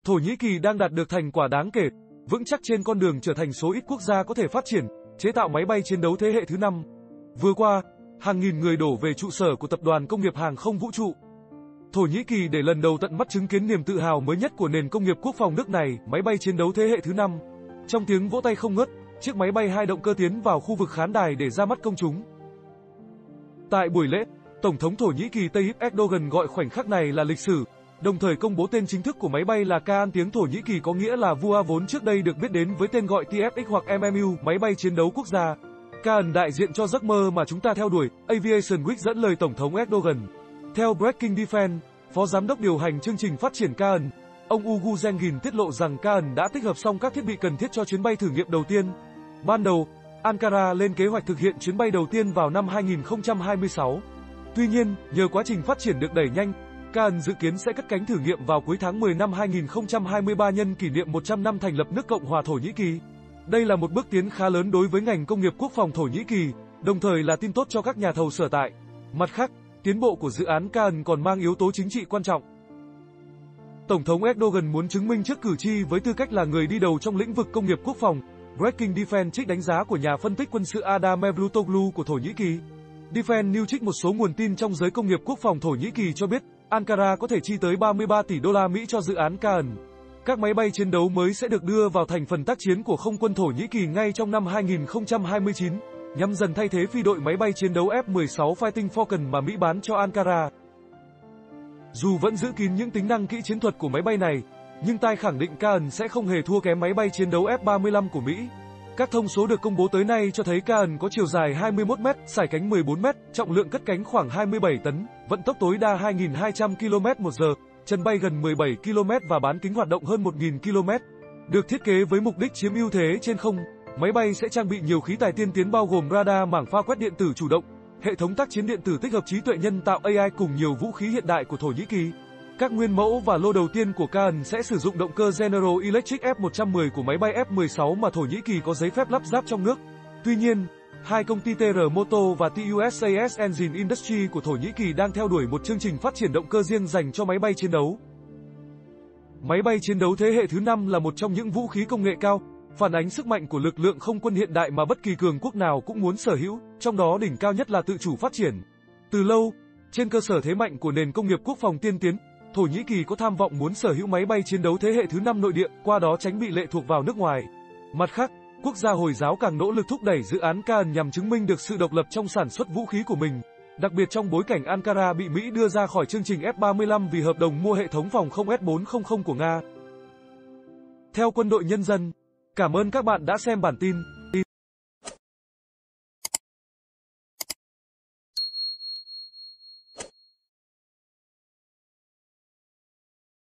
Thổ Nhĩ Kỳ đang đạt được thành quả đáng kể, vững chắc trên con đường trở thành số ít quốc gia có thể phát triển, chế tạo máy bay chiến đấu thế hệ thứ 5. Vừa qua, hàng nghìn người đổ về trụ sở của Tập đoàn Công nghiệp Hàng không Vũ trụ Thổ Nhĩ Kỳ để lần đầu tận mắt chứng kiến niềm tự hào mới nhất của nền công nghiệp quốc phòng nước này, máy bay chiến đấu thế hệ thứ 5. Trong tiếng vỗ tay không ngớt, chiếc máy bay 2 động cơ tiến vào khu vực khán đài để ra mắt công chúng. Tại buổi lễ, Tổng thống Thổ Nhĩ Kỳ Tayyip Erdogan gọi khoảnh khắc này là lịch sử, đồng thời công bố tên chính thức của máy bay là Kaan, tiếng Thổ Nhĩ Kỳ có nghĩa là vua, vốn trước đây được biết đến với tên gọi TFX hoặc MMU, máy bay chiến đấu quốc gia. Kaan đại diện cho giấc mơ mà chúng ta theo đuổi, Aviation Week dẫn lời Tổng thống Erdogan. Theo Breaking Defense, Phó Giám đốc điều hành chương trình phát triển Kaan, ông Uğur Zengin tiết lộ rằng Kaan đã tích hợp xong các thiết bị cần thiết cho chuyến bay thử nghiệm đầu tiên. Ban đầu, Ankara lên kế hoạch thực hiện chuyến bay đầu tiên vào năm 2026. Tuy nhiên, nhờ quá trình phát triển được đẩy nhanh, Kaan dự kiến sẽ cất cánh thử nghiệm vào cuối tháng 10 năm 2023 nhân kỷ niệm 100 năm thành lập nước Cộng hòa Thổ Nhĩ Kỳ. Đây là một bước tiến khá lớn đối với ngành công nghiệp quốc phòng Thổ Nhĩ Kỳ, đồng thời là tin tốt cho các nhà thầu sở tại. Mặt khác, tiến bộ của dự án Kaan còn mang yếu tố chính trị quan trọng. Tổng thống Erdogan muốn chứng minh trước cử tri với tư cách là người đi đầu trong lĩnh vực công nghiệp quốc phòng. Breaking Defense trích đánh giá của nhà phân tích quân sự Adam Mevlutoglu của Thổ Nhĩ Kỳ. Defense News trích một số nguồn tin trong giới công nghiệp quốc phòng Thổ Nhĩ Kỳ cho biết, Ankara có thể chi tới 33 tỷ đô la Mỹ cho dự án Kaan. Các máy bay chiến đấu mới sẽ được đưa vào thành phần tác chiến của không quân Thổ Nhĩ Kỳ ngay trong năm 2029, nhằm dần thay thế phi đội máy bay chiến đấu F-16 Fighting Falcon mà Mỹ bán cho Ankara. Dù vẫn giữ kín những tính năng kỹ chiến thuật của máy bay này, nhưng Tai khẳng định Kaan sẽ không hề thua kém máy bay chiến đấu F-35 của Mỹ. Các thông số được công bố tới nay cho thấy Kaan có chiều dài 21 m, sải cánh 14 m, trọng lượng cất cánh khoảng 27 tấn, vận tốc tối đa 2.200 km/h, chân bay gần 17 km và bán kính hoạt động hơn 1.000 km. Được thiết kế với mục đích chiếm ưu thế trên không, máy bay sẽ trang bị nhiều khí tài tiên tiến bao gồm radar mảng pha quét điện tử chủ động, hệ thống tác chiến điện tử tích hợp trí tuệ nhân tạo AI cùng nhiều vũ khí hiện đại của Thổ Nhĩ Kỳ. Các nguyên mẫu và lô đầu tiên của Kaan sẽ sử dụng động cơ General Electric F-110 của máy bay F-16 mà Thổ Nhĩ Kỳ có giấy phép lắp ráp trong nước. Tuy nhiên, hai công ty TR Motor và TUSAS Engine Industry của Thổ Nhĩ Kỳ đang theo đuổi một chương trình phát triển động cơ riêng dành cho máy bay chiến đấu. Máy bay chiến đấu thế hệ thứ 5 là một trong những vũ khí công nghệ cao, phản ánh sức mạnh của lực lượng không quân hiện đại mà bất kỳ cường quốc nào cũng muốn sở hữu, trong đó đỉnh cao nhất là tự chủ phát triển. Từ lâu, trên cơ sở thế mạnh của nền công nghiệp quốc phòng tiên tiến, Thổ Nhĩ Kỳ có tham vọng muốn sở hữu máy bay chiến đấu thế hệ thứ 5 nội địa, qua đó tránh bị lệ thuộc vào nước ngoài. Mặt khác, quốc gia Hồi giáo càng nỗ lực thúc đẩy dự án Kaan nhằm chứng minh được sự độc lập trong sản xuất vũ khí của mình, đặc biệt trong bối cảnh Ankara bị Mỹ đưa ra khỏi chương trình F-35 vì hợp đồng mua hệ thống phòng không S-400 của Nga. Theo Quân đội Nhân dân, cảm ơn các bạn đã xem bản tin.